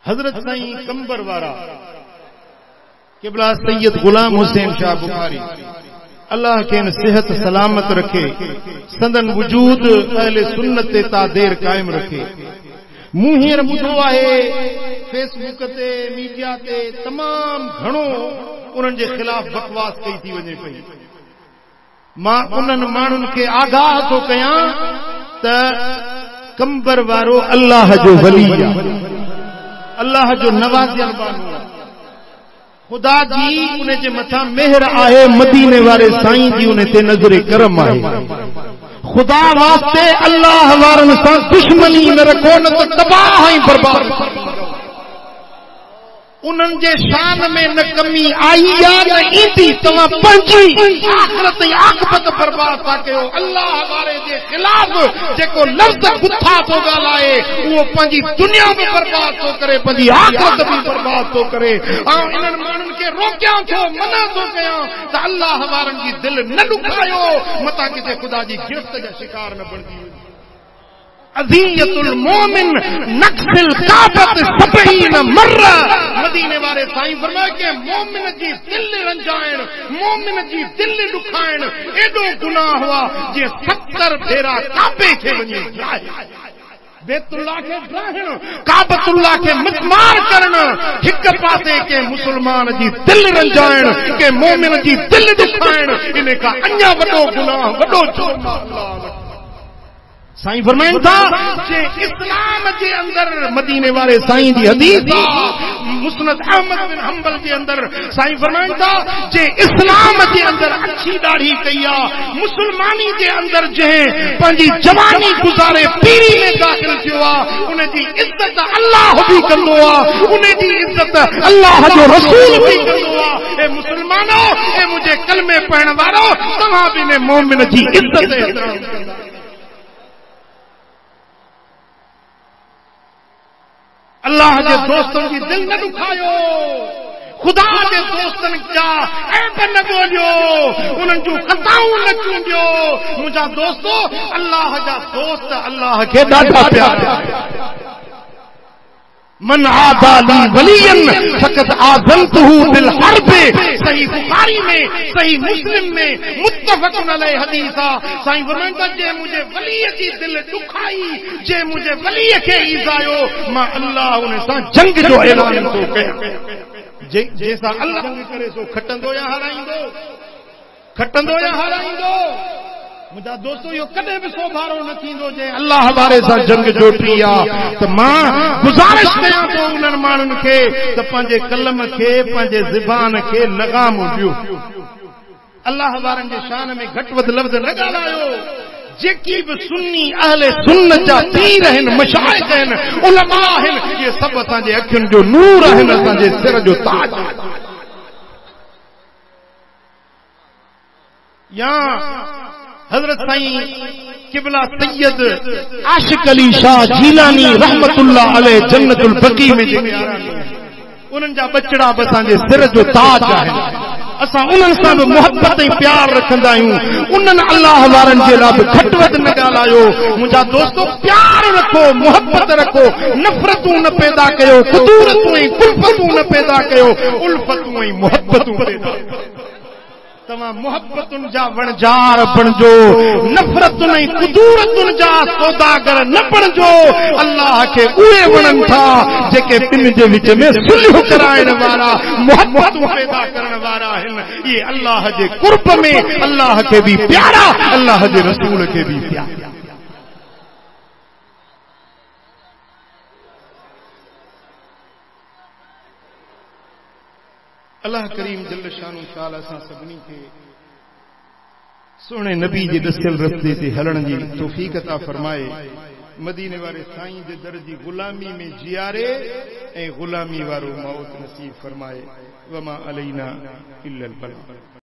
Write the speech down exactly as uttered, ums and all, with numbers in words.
हजरत साईं कंबर वारा किबला सैयद गुलाम हुसैन शाह बुखारी अल्लाह के सेहत सलामत रखे, संदन वजूद अहले सुन्नत ते ता देर कायम रखे। मूं हींअर ॿुधो आहे फेसबुक ते मीडिया ते तमाम घणो उन्हनि जे ख़िलाफ़ बकवास कई थी वञे पई। मां उन्हनि माण्हुनि खे आगाह थो कयां त कंबर वारो अल्लाह जो वली आहे, अल्लाह जो नवाज़ियल बानो आहे, खुदा जी उन जे मथां मेहर आहे, मदीने वारे साईं जी उन ते नज़र करम आहे। खुदा वास्ते अल्लाह वारनि सां दुश्मनी न रखो, न त तबाह ऐं बर्बाद। उन्हनि जे शान में न कमी आई या न ईंदी, तव्हां पंहिंजी आख़िरत ऐं आक़िबत बर्बाद था कयो। अल्लाह वारे जे ख़िलाफ़ जेको लफ़्ज़ गुथा थो ॻाल्हाए उहो पंहिंजी दुनिया बि बर्बाद थो करे, पंहिंजी आख़िरत बि बर्बाद थो करे। ऐं इन्हनि माण्हुनि खे रोकियां थो, मना थो कयां त अल्लाह वारनि जी दिलि न ॾुखायो, मतां किथे ख़ुदा जी गिरफ़्त जा शिकार न बणिजी वञे। अज़ियतुल मोमिन नक्सिल काबत सबईन मर्रा, मदीने वारे साईं फरमाए के मोमिन जी दिल रंजाइण, मोमिन जी दिल ॾुखाइण एॾो गुनाह हुआ जे सत्तर भेरा काबे खे वञी बैतुल्लाह के ड्राहण, काबतुल्लाह के मिसमार करण, हिक पासे के मुसलमान जी दिल रंजाइण, के मोमिन जी दिल ॾुखाइण, इन का अञा वॾो गुनाह, वॾो जुर्म अल्लाह साईं फरमाइनि था जे इस्लाम जे अंदर मदीने वारे साईं जी हदीस मुस्नद अहमद बिन हंबल जे अंदर साईं फरमाइनि था जे इस्लाम जे अंदर अच्छी दाढ़ी कई आहे, मुसलमानी जे अंदर जंहिं पंहिंजी जवानी गुज़ारे पीरी में दाख़िल थियो आहे, उन जी इज़त अल्लाह बि कंदो आहे, उन जी इज़त अल्लाह जो रसूल बि कंदो आहे। ए मुसलमानो, ए मुंहिंजे कलमे पढ़ण वारो, तव्हां बि इन मोमिन जी इज़त एतिराम कंदा। अल्लाह जे दोस्तनि जी दिल न ॾुखायो, खुदा जे दोस्तनि जा ऐब न ॻोल्हियो, उन्हनि जूं ख़ताऊं न चूंडियो। मुंहिंजा दोस्तो, अल्लाह जा दोस्त अल्लाह खे ॾाढा प्यारा। मन आदाली वलियन फक़त आज़नतहु बिल हर्ब, सही बुखारी में, सही मुस्लिम में मुत्तफ़क़ुन अलैहि हदीस आहे। साईं फरमाइनि था जे मुंहिंजे वलीअ जी दिल ॾुखाई, जे मुंहिंजे वलीअ खे ईज़ायो, मां अल्लाह उन सां जंग जो ऐलान थो कयां। जंहिंसां अल्लाह जंग करे सो खटंदो या हाराईंदो, खटंदो या हाराईंदो। मुंहिंजा दोस्तो, इहो कॾहिं बि सोभारो न थींदो जे अल्लाह वारे सां जंग जोटी आहे। त मां गुज़ारिश कयां थो उन्हनि माण्हुनि खे त पंहिंजे कलम खे, पंहिंजे ज़बान खे लगाम ॾियो। अल्लाह वारनि जे शान में घटि वधि लफ़्ज़ न ॻाल्हायो। जेकी बि सुन्नी अहले सुन्नत जा पीर आहिनि, मशाइख़ आहिनि, उलमा आहिनि, इहे सभु असांजे अखियुनि जो नूर आहिनि, असांजे सिर जो ताज आहे। या हजरत साईं किबला सैयद आशिक अली शाह जीलानी रहमतुल्लाह अलैह जन्नतुल बकी में जेके उन्हनि जा बचड़ा बि असांजे सिर जो ताज आहिनि। असां उन्हनि सां बि मोहबत ऐं प्यार रखंदा आहियूं। उन्हनि अल्लाह वारनि जे लाइ बि घटि वधि न ॻाल्हायो। मुंहिंजा दोस्तो, प्यार रखो, मोहबत रखो, नफ़रतूं न पैदा कयो, कुदूरतूं ऐं कुल्फतूं न पैदा कयो, उल्फतूं ऐं मोहबतूं पैदा कयो। तव्हां मोहब्बतुनि जा वणजार बणिजो, नफ़रतुनि ऐं कुदूरतुनि जा सौदागर न बणिजो। अल्लाह खे उहे वणनि था जेके ॿिन जे विच में सुलह कराइण वारा, मोहब्बतूं पैदा करण वारा आहिनि। इहे अल्लाह जे कुर्ब में अल्लाह खे बि प्यारा, अल्लाह जे रसूल खे बि प्यारा। अल्लाह करीम जल शानो ताला सां सभिनी खे सोने नबी जे दसियल रस्ते ते हलण जी तौफ़ीक़ अता फरमाए, मदीने वारे साईं जे दर जी गुलामी में जियारे ऐं गुलामी वारो मौत नसीब फरमाए। वमा अलैना इल्लल बलाग।